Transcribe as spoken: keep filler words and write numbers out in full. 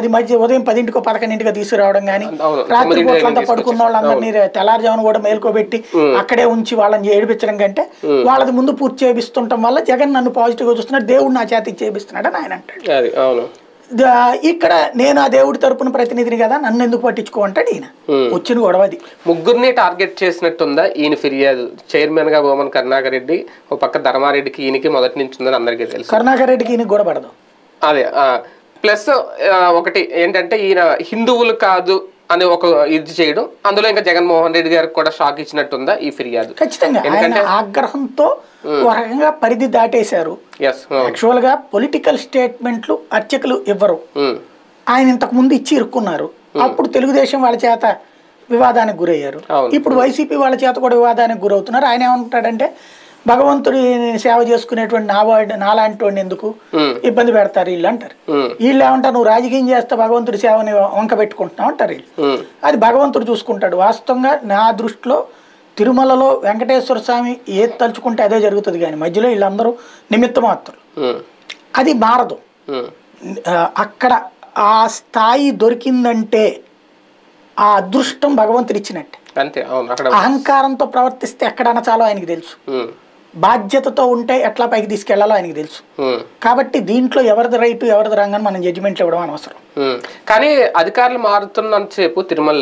అది మధ్య ఉదయం పదింటికో పదకొండింటికో తీసుకురావడం కానీ, రాత్రి పూట్లంతా పడుకున్న వాళ్ళందరినీ తెల్లారుజామున కూడా మేల్కోబెట్టి అక్కడే ఉంచి వాళ్ళని ఏడిపించడం కంటే వాళ్ళది ముందు పూర్తి చేపిస్తుండటం వల్ల జగన్ నన్ను పాజిటివ్ గా చూస్తున్నాడు, దేవుడు నా చేతికి చేపిస్తున్నాడు అని ఆయన అంటాడు. ఇక్కడ నేను ఆ దేవుడి తరపున ప్రతినిధిని కదా, నన్ను ఎందుకు పట్టించుకోమంటాడు ఈయన. వచ్చిన గొడవది. ముగ్గురిని టార్గెట్ చేసినట్టుందా ఈయన ఫిర్యాదు? చైర్మన్ గా బొమ్మన్ కరుణాకర్ రెడ్డి, ఒక పక్క ధర్మారెడ్డికి ఈయనకి మొదటి నుంచి ఉందని అందరికీ తెలుసు. కరుణాకర్ రెడ్డికి ఈయనకి కూడా పడదు. అదే ప్లస్ ఒకటి ఏంటంటే ఈయన హిందువులు కాదు అని ఒక ఇది చేయడం, అందులో ఇంకా జగన్మోహన్ రెడ్డి గారికి కూడా షాక్ ఇచ్చినట్టుందా ఈ ఫిర్యాదు? ఖచ్చితంగా ఆయన ఆగ్రహంతో ఒక రకంగా పరిధి దాటేశారు. యాక్చువల్ గా పొలిటికల్ స్టేట్మెంట్లు అర్చకులు ఇవ్వరు, ఆయన ఇంతకు ముందు ఇచ్చి ఇరుక్కున్నారు. అప్పుడు తెలుగుదేశం వాళ్ళ చేత వివాదానికి గురయ్యారు, ఇప్పుడు వైసీపీ వాళ్ళ చేత కూడా వివాదానికి గురవుతున్నారు. ఆయన ఏమంటాడంటే భగవంతుడి సేవ చేసుకునేటువంటి నా వాడు నాలాంటి వాడిని ఎందుకు ఇబ్బంది పెడతారు వీళ్ళు అంటారు. వీళ్ళు ఏమంటారు, నువ్వు రాజకీయం చేస్తే భగవంతుడి సేవని వంక పెట్టుకుంటున్నావు అంటారు వీళ్ళు. అది భగవంతుడు చూసుకుంటాడు. వాస్తవంగా నా దృష్టిలో తిరుమలలో వెంకటేశ్వర స్వామి ఏది తలుచుకుంటే అదే జరుగుతుంది, కానీ మధ్యలో వీళ్ళందరూ నిమిత్త మాత్రం. అది మారదు. అక్కడ ఆ స్థాయి దొరికిందంటే ఆ అదృష్టం భగవంతుడు ఇచ్చినట్టే. అహంకారంతో ప్రవర్తిస్తే ఎక్కడ అనచాలో ఆయనకి తెలుసు, బాధ్యతతో ఉంటే ఎట్లా పైకి తీసుకెళ్లాలో ఆయనకి తెలుసు. కాబట్టి దీంట్లో ఎవరిది రైట్ ఎవరిది రాంగ్ అని మనం జడ్జిమెంట్లు ఇవ్వడం అనవసరం. కానీ అధికారులు మారుతున్నంతసేపు తిరుమల